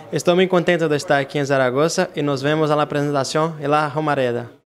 Estou muito contente de estar aqui em Zaragoza e nos vemos na apresentação em La Romareda.